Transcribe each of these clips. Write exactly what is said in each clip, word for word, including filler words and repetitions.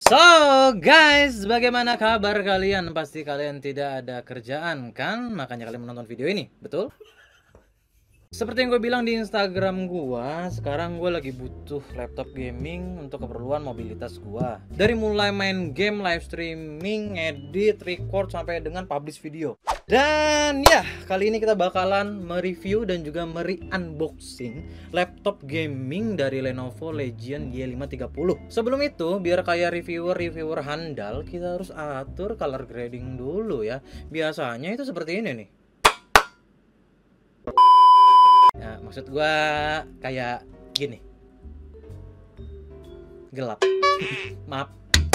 So guys, bagaimana kabar kalian? Pasti kalian tidak ada kerjaan kan? Makanya kalian menonton video ini, betul? Seperti yang gue bilang di Instagram gue, sekarang gue lagi butuh laptop gaming untuk keperluan mobilitas gue. Dari mulai main game, live streaming, edit, record, sampai dengan publish video. Dan ya, kali ini kita bakalan mereview dan juga meri-unboxing laptop gaming dari Lenovo Legion Y lima tiga nol. Sebelum itu, biar kayak reviewer-reviewer handal, kita harus atur color grading dulu ya. Biasanya itu seperti ini nih. Ya, maksud gua kayak gini. Gelap. Maaf.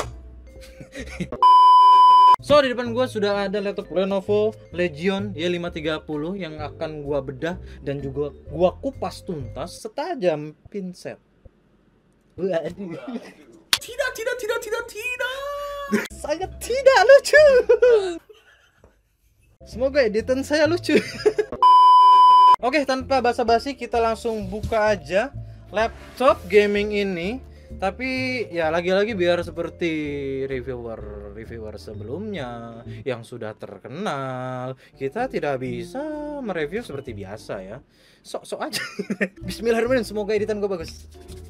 So, di depan gua sudah ada laptop Lenovo Legion Y lima tiga nol yang akan gua bedah dan juga gua kupas tuntas setajam pinset. Waduh. Tidak, tidak, tidak, tidak, tidak. Sangat tidak lucu. Semoga editan saya lucu. Oke, tanpa basa-basi kita langsung buka aja laptop gaming ini. Tapi ya lagi-lagi biar seperti reviewer-reviewer sebelumnya yang sudah terkenal, kita tidak bisa mereview seperti biasa ya. Sok-sok aja. Bismillahirrahmanirrahim, semoga editan gue bagus.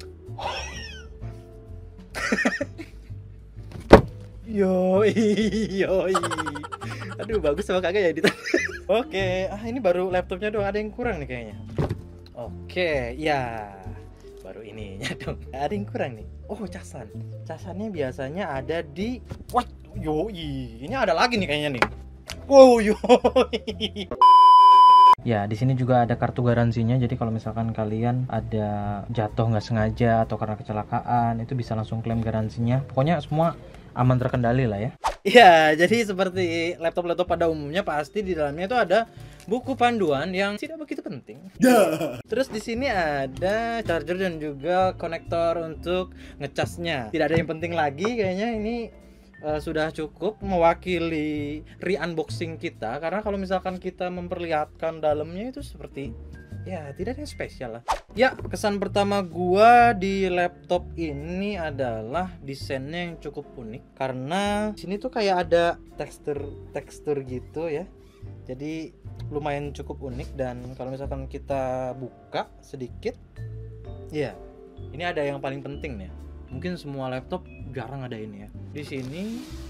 Yoi, yoi. Aduh, bagus sama kagak ya editan. Oke, ah ini baru laptopnya doang, ada yang kurang nih kayaknya. Oke, ya baru ininya dong. Ada yang kurang nih. Oh, casan. Casannya biasanya ada di. Wah, yoi. Ini ada lagi nih kayaknya nih. Wow, yoi. Ya, di sini juga ada kartu garansinya. Jadi kalau misalkan kalian ada jatuh nggak sengaja atau karena kecelakaan, itu bisa langsung klaim garansinya. Pokoknya semua aman terkendali lah ya. Ya, jadi seperti laptop-laptop pada umumnya pasti di dalamnya itu ada buku panduan yang tidak begitu penting. Terus di sini ada charger dan juga konektor untuk ngecasnya. Tidak ada yang penting lagi kayaknya, ini uh, sudah cukup mewakili re-unboxing kita, karena kalau misalkan kita memperlihatkan dalamnya itu seperti ya tidak ada yang spesial lah. Ya, kesan pertama gua di laptop ini adalah desainnya yang cukup unik, karena sini tuh kayak ada tekstur-tekstur gitu ya. Jadi lumayan cukup unik, dan kalau misalkan kita buka sedikit, ya ini ada yang paling penting nih. Mungkin semua laptop jarang ada ini ya. Di sini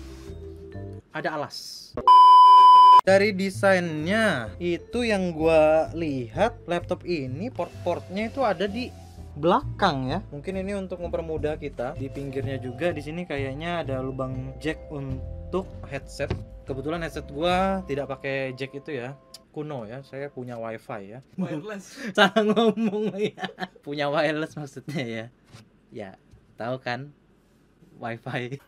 ada alas. Dari desainnya itu yang gua lihat, laptop ini port-portnya itu ada di belakang ya. Mungkin ini untuk mempermudah kita. Di pinggirnya juga di sini kayaknya ada lubang jack untuk headset. Kebetulan headset gua tidak pakai jack itu ya. Kuno ya, saya punya wifi ya. Wireless. Salah ngomong ya. Punya wireless maksudnya ya. Ya, tahu kan? Wifi.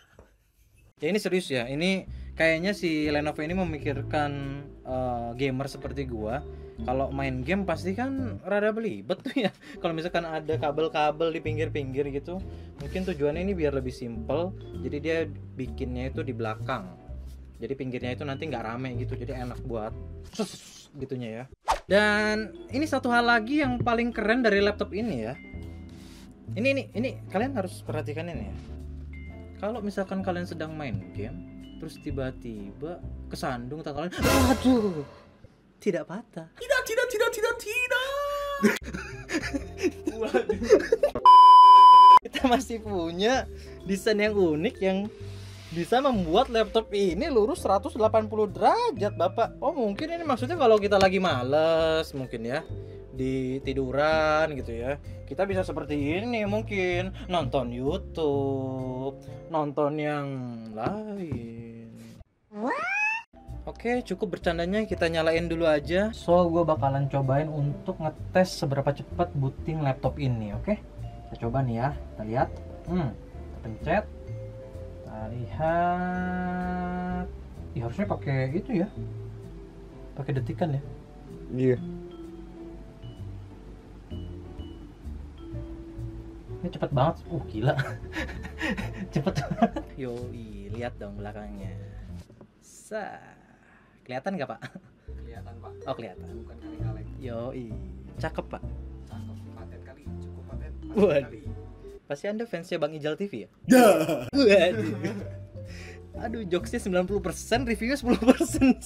Ya ini serius ya. Ini kayaknya si Lenovo ini memikirkan uh, gamer seperti gua. Kalau main game pasti kan rada belibet tuh ya. Kalau misalkan ada kabel-kabel di pinggir-pinggir gitu, mungkin tujuannya ini biar lebih simple. Jadi dia bikinnya itu di belakang. Jadi pinggirnya itu nanti nggak rame gitu. Jadi enak buat sus gitunya ya. Dan ini satu hal lagi yang paling keren dari laptop ini ya. Ini ini ini kalian harus perhatikan ini ya. Kalau misalkan kalian sedang main game, terus tiba-tiba kesandung tangan kalian, aduh, tidak patah. Tidak, tidak, tidak, tidak, tidak. Waduh. Kita masih punya desain yang unik yang bisa membuat laptop ini lurus seratus delapan puluh derajat, Bapak. Oh, mungkin ini maksudnya kalau kita lagi males mungkin ya, di tiduran gitu ya, kita bisa seperti ini, mungkin nonton YouTube, nonton yang lain. Oke, cukup bercandanya, kita nyalain dulu aja. So, gue bakalan cobain untuk ngetes seberapa cepat booting laptop ini. Oke, kita coba nih ya, kita lihat. Hmm, kita pencet, kita lihat. Ya harusnya pakai itu ya, pakai detikan ya. Iya. Ini cepet banget, uh gila. Cepet banget. Yoi, lihat dong belakangnya. Sa, kelihatan nggak Pak? Kelihatan, Pak. Oh kelihatan. Bukan kaleng-kaleng. Yoi, cakep Pak. Cakep, paten kali, cukup paten. Waduh. Kali. Pasti Anda fansnya Bang Ijal T V ya? Dah. Waduh. Aduh, jokesnya sembilan puluh persen, reviewnya sepuluh persen.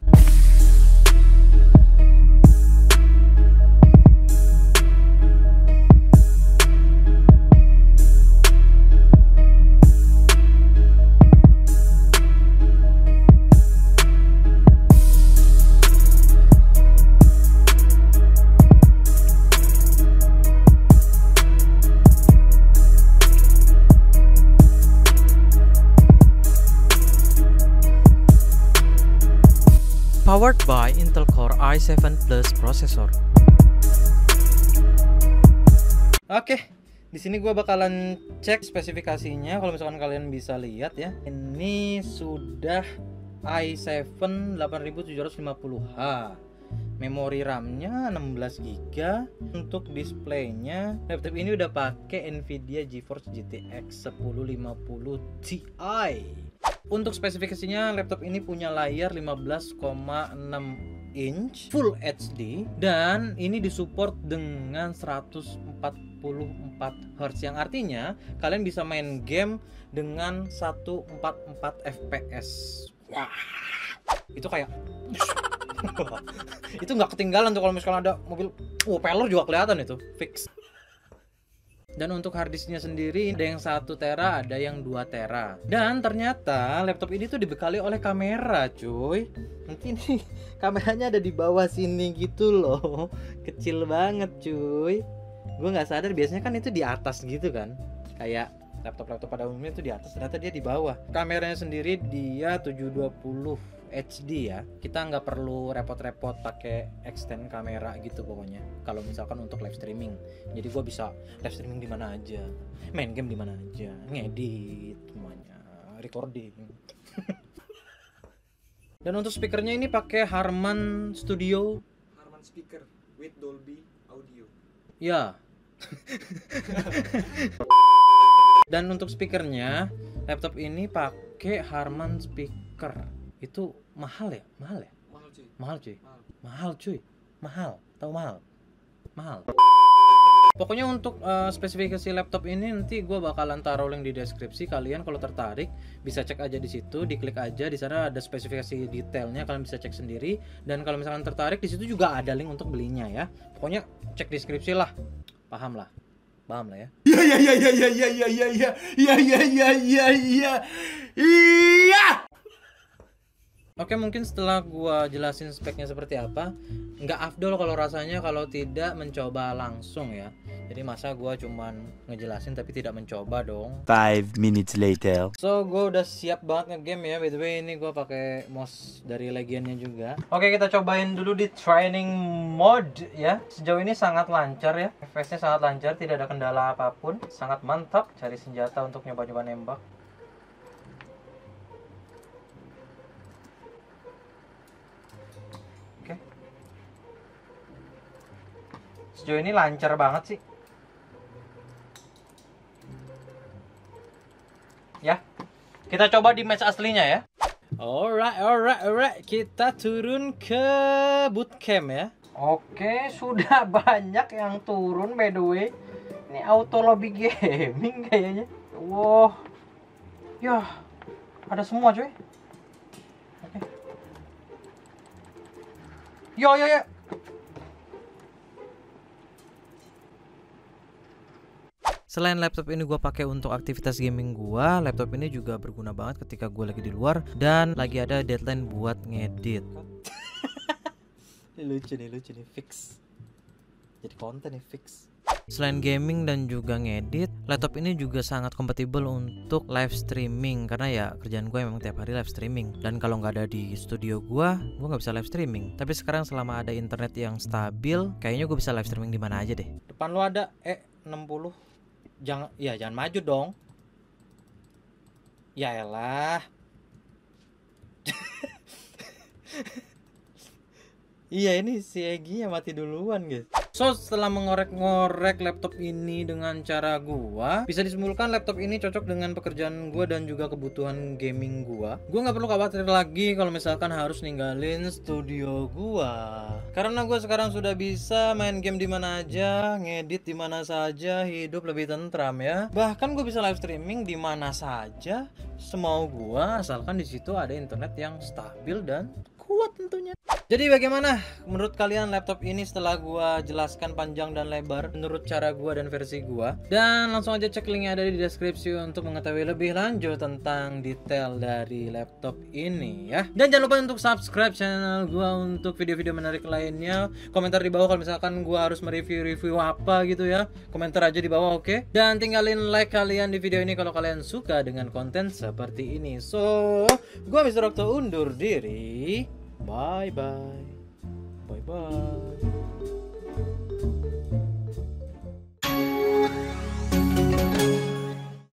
Powered by Intel Core i seven Plus processor. Oke, di sini gua bakalan cek spesifikasinya. Kalau misalkan kalian bisa lihat ya, ini sudah i seven delapan ribu tujuh ratus lima puluh H. Memori RAM-nya enam belas giga. Untuk displaynya, laptop ini udah pakai Nvidia GeForce G T X sepuluh lima puluh Ti. Untuk spesifikasinya, laptop ini punya layar lima belas koma enam inch Full H D dan ini disupport dengan seratus empat puluh empat hertz, yang artinya kalian bisa main game dengan seratus empat puluh empat F P S. Wah, itu kayak itu nggak ketinggalan tuh kalau misalkan ada mobil oh, peler juga kelihatan itu fix. Dan untuk harddisknya sendiri ada yang satu tera, ada yang dua tera. Dan ternyata laptop ini tuh dibekali oleh kamera, cuy. Nanti nih kameranya ada di bawah sini gitu loh. Kecil banget, cuy. Gue nggak sadar, biasanya kan itu di atas gitu kan. Kayak laptop-laptop pada umumnya itu di atas, ternyata dia di bawah. Kameranya sendiri dia tujuh dua puluh H D ya. Kita nggak perlu repot-repot pakai extend kamera gitu pokoknya. Kalau misalkan untuk live streaming, jadi gue bisa live streaming di mana aja, main game di mana aja, ngedit semuanya, recording. Dan untuk speakernya ini pakai Harman Studio. Harman speaker with Dolby Audio. Ya. Dan untuk speakernya, laptop ini pakai Harman speaker. Itu mahal ya? Mahal ya? Mahal cuy. Mahal cuy. Mahal. Mahal cuy. Mahal. Tahu mahal? Mahal. Pokoknya untuk uh, spesifikasi laptop ini nanti gue bakalan taruh link di deskripsi. Kalian kalau tertarik bisa cek aja di situ, diklik aja di sana ada spesifikasi detailnya, kalian bisa cek sendiri. Dan kalau misalkan tertarik di situ juga ada link untuk belinya ya. Pokoknya cek deskripsi lah. Paham lah. Paham lah ya. Ya ya ya ya ya ya ya ya ya ya ya ya ya ya iya. Oke, mungkin setelah gua jelasin speknya seperti apa, nggak afdol kalau rasanya kalau tidak mencoba langsung ya. Jadi masa gua cuman ngejelasin tapi tidak mencoba dong. Five minutes later. So gua udah siap banget ngegame ya. By the way, ini gua pakai mouse dari Legionnya juga. Oke, kita cobain dulu di training mode ya. Sejauh ini sangat lancar ya. F P S-nya sangat lancar, tidak ada kendala apapun. Sangat mantap. Cari senjata untuk nyoba-nyoba nembak. Sejauh ini lancar banget sih. Ya. Kita coba di match aslinya ya. Alright, alright, alright. Kita turun ke bootcamp ya. Oke, sudah banyak yang turun by the way. Ini auto lobby gaming kayaknya. Wow. Yah, ada semua cuy. Oke. Yo yo yo. Selain laptop ini gue pakai untuk aktivitas gaming gue, laptop ini juga berguna banget ketika gue lagi di luar dan lagi ada deadline buat ngedit. Ini lucu nih, lucu nih, fix. Jadi konten nih, fix. Selain gaming dan juga ngedit, laptop ini juga sangat kompatibel untuk live streaming karena ya kerjaan gue memang tiap hari live streaming. Dan kalau nggak ada di studio gue, gue nggak bisa live streaming. Tapi sekarang selama ada internet yang stabil, kayaknya gue bisa live streaming di mana aja deh. Depan lo ada E enam puluh. Jangan, ya jangan maju dong. Ya elah. Iya, ini si Egy yang mati duluan guys. So setelah mengorek-ngorek laptop ini dengan cara gua, bisa disimpulkan laptop ini cocok dengan pekerjaan gua dan juga kebutuhan gaming gua. Gua nggak perlu khawatir lagi kalau misalkan harus ninggalin studio gua, karena gua sekarang sudah bisa main game di mana aja, ngedit di mana saja, hidup lebih tentram ya. Bahkan gua bisa live streaming di mana saja semau gua, asalkan di situ ada internet yang stabil dan kuat tentunya. Jadi bagaimana menurut kalian laptop ini setelah gua jelaskan panjang dan lebar menurut cara gua dan versi gua? Dan langsung aja cek linknya ada di deskripsi untuk mengetahui lebih lanjut tentang detail dari laptop ini ya. Dan jangan lupa untuk subscribe channel gua untuk video-video menarik lainnya. Komentar di bawah kalau misalkan gua harus mereview-review apa gitu ya. Komentar aja di bawah, oke? Okay? Dan tinggalin like kalian di video ini kalau kalian suka dengan konten seperti ini. So, gua mister Okto undur diri. Bye bye. Bye bye.